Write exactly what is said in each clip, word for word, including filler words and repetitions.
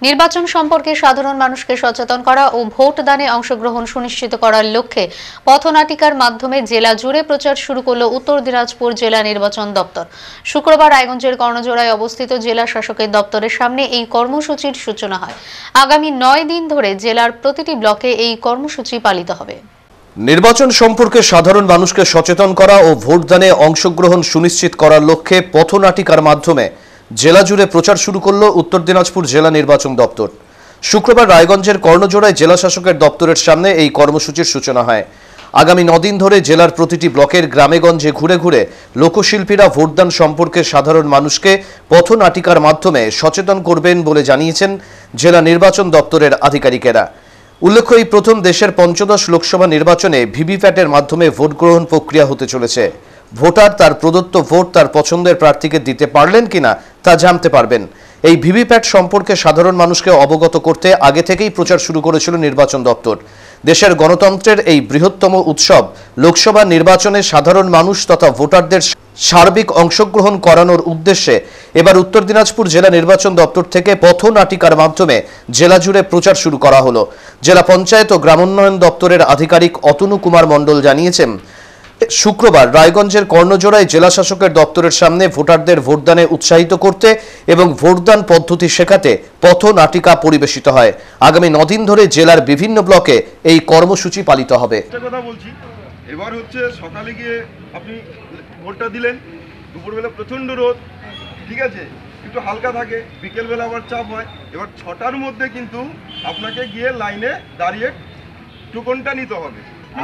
নির্বাচন সম্পর্কে সাধারণ মানুষকে সচেতন করা ও ভোট দানে অংশগ্রহণ সুনিশ্চিত করার লক্ষ্যে পথনাটিকার মাধ্যমে জেলা জুড়ে প্রচার শুরু করল উত্তর দিনাজপুর জেলা নির্বাচন দপ্তর। শুক্রবার রায়গঞ্জের কর্ণজোড়ায় অবস্থিত জেলা শাসকের দপ্তরের সামনে এই কর্মসূচির সূচনা হয়। আগামী নয় দিন ধরে জেলার প্রতিটি ব্লকে এই কর্মসূচি পালিত হবে। নির্বাচন সম্পর্কে সাধারণ মানুষকে সচেতন করা ও ভোটদানে অংশগ্রহণ সুনিশ্চিত করার লক্ষ্যে পথনাটিকার মাধ্যমে জেলা জুড়ে প্রচার শুরু করল উত্তর দিনাজপুর জেলা নির্বাচন দপ্তর। শুক্রবার রায়গঞ্জের কর্ণজোড়ায় জেলা শাসকের দপ্তরের সামনে এই কর্মসূচির সূচনা হয়। আগামী নদিন ধরে জেলার প্রতিটি ব্লকের গ্রামেগঞ্জে ঘুরে ঘুরে লোকশিল্পীরা ভোটদান সম্পর্কে সাধারণ মানুষকে পথনাটিকার মাধ্যমে সচেতন করবেন বলে জানিয়েছেন জেলা নির্বাচন দপ্তরের আধিকারিকেরা। উল্লেখ্য, এই প্রথম দেশের পঞ্চদশ লোকসভা নির্বাচনে ভিভিপ্যাটের মাধ্যমে ভোট গ্রহণ প্রক্রিয়া হতে চলেছে। ভোটার তার প্রদত্ত ভোট তার পছন্দের প্রার্থীকে দিতে পারলেন কিনা তা জানতে পারবেন। এই ভিভিপ্যাট সম্পর্কে সাধারণ মানুষকে অবগত করতে আগে থেকেই প্রচার শুরু করেছিল নির্বাচন দপ্তর। দেশের গণতন্ত্রের এই বৃহত্তম উৎসব লোকসভা নির্বাচনে সাধারণ মানুষ তথা ভোটারদের সার্বিক অংশগ্রহণ করানোর উদ্দেশ্যে এবার উত্তর দিনাজপুর জেলা নির্বাচন দপ্তর থেকে পথনাটিকার মাধ্যমে জেলা জুড়ে প্রচার শুরু করা হলো। জেলা পঞ্চায়েত ও গ্রামোন্নয়ন দপ্তরের আধিকারিক অতনু কুমার মণ্ডল জানিয়েছেন, শুক্রবার রায়গঞ্জের কর্ণজোড়ায় জেলা শাসকের দপ্তরের সামনে ভোটারদের ভোটদানে উৎসাহিত করতে এবং ভোটদান পদ্ধতি শেখাতে পথনাটিকা পরিবেশিত হয়। আগামী নদিন ধরে জেলার বিভিন্ন ব্লকে এই কর্মসূচি পালিত হবে। কথা বলছি, এবার হচ্ছে সকালে গিয়ে আপনি ভোটটা দিলেন, দুপুরবেলা প্রচন্ড রোদ, ঠিক আছে, একটু হালকা থাকে, বিকেলবেলা আবার চাপ হয়। এবার ছটার মধ্যে কিন্তু আপনাকে গিয়ে লাইনে দাঁড়িয়ে টোকনটা নিতে হবে।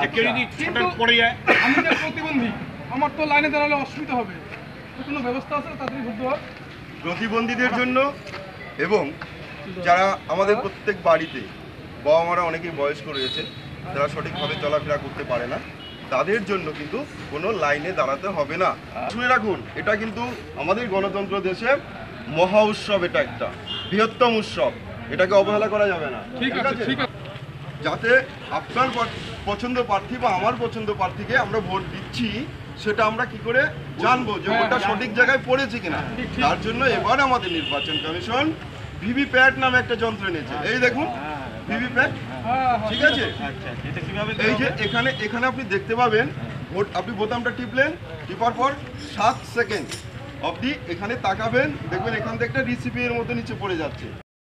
আমি যে প্রতিবন্ধী, আমার তো লাইনে দাঁড়ালে অসুবিধা হবে, কোনো ব্যবস্থা আছে তাড়াতাড়ি ভোট দেওয়ার? প্রতিবন্ধীদের জন্য এবং যারা আমাদের প্রত্যেক বাড়িতে বাবা মারা অনেকেই বয়স্ক রয়েছে, যারা সঠিকভাবে চলাফেরা করতে পারে না, তাদের জন্য কিন্তু কোনো লাইনে দাঁড়াতে হবে না। শুনে রাখুন, এটা কিন্তু আমাদের গণতন্ত্র দেশে মহা উৎসব, এটা একটা বৃহত্তম উৎসব, এটাকে অবহেলা করা যাবে না। ঠিক আছে, যাতে আপনার পছন্দ প্রার্থী বা আমার পছন্দ প্রার্থীকে আমরা ভোট দিচ্ছি সেটা আমরা কি করে জানবো যে ভোটটা সঠিক জায়গায় পড়েছে কিনা। তার জন্য এবার আমাদের নির্বাচন কমিশন ভিভিপ্যাট নামে একটা যন্ত্র এনেছে। এই দেখুন ভিভিপ্যাট, ঠিক আছে। এই যে এখানে এখানে আপনি দেখতে পাবেন ভোট, আপনি বোতামটা টিপলেন, টিপার পর সাত সেকেন্ড অবধি এখানে তাকাবেন, দেখবেন এখান থেকে একটা রিসিপি এর মতো নিচে পড়ে যাচ্ছে।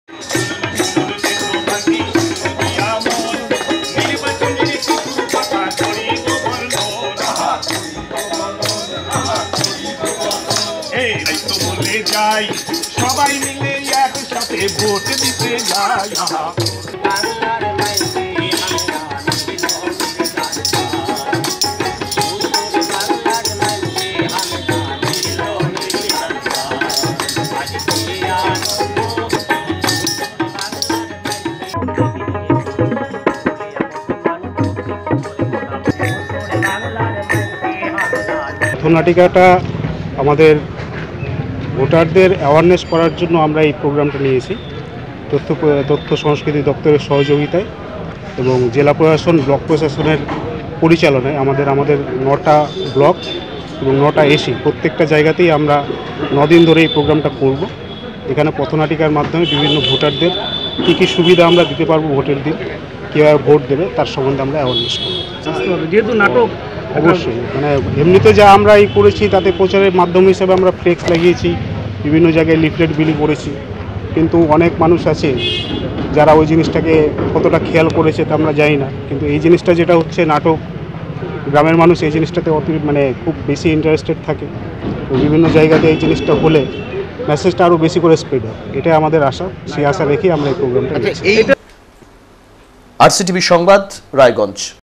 যাই সবাই মিলে একসাথে ভোট দিতে যাই। পথনাটিকাটা আমাদের ভোটারদের অ্যাওয়ারনেস করার জন্য আমরা এই প্রোগ্রামটা নিয়েছি তথ্য তথ্য সংস্কৃতি দপ্তরের সহযোগিতায় এবং জেলা প্রশাসন ব্লক প্রশাসনের পরিচালনায়। আমাদের আমাদের নটা ব্লক এবং নটা এসি প্রত্যেকটা জায়গাতেই আমরা নদিন ধরে এই প্রোগ্রামটা করব। এখানে পথনাটিকার মাধ্যমে বিভিন্ন ভোটারদের কী কী সুবিধা আমরা দিতে পারবো, ভোটের দিন কীভাবে ভোট দেবে তার সম্বন্ধে আমরা অ্যাওয়ারনেস করব। যেহেতু নাটক, অবশ্যই মানে এমনিতে যা আমরা এই করেছি তাতে প্রচারের মাধ্যম হিসেবে আমরা ফ্লেক্স লাগিয়েছি, বিভিন্ন জায়গায় লিফলেট বিলি করেছি, কিন্তু অনেক মানুষ আছে যারা ওই জিনিসটাকে কতটা খেয়াল করেছে তা আমরা জানি না। কিন্তু এই জিনিসটা যেটা হচ্ছে নাটক, গ্রামের মানুষ এই জিনিসটাতে অতি মানে খুব বেশি ইন্টারেস্টেড থাকে। তো বিভিন্ন জায়গাতে এই জিনিসটা হলে মেসেজটা আরও বেশি করে স্প্রেড হয়, এটাই আমাদের আশা। সেই আশা রেখেই আমরা এই প্রোগ্রামটা। আরসিটিভি সংবাদ, রায়গঞ্জ।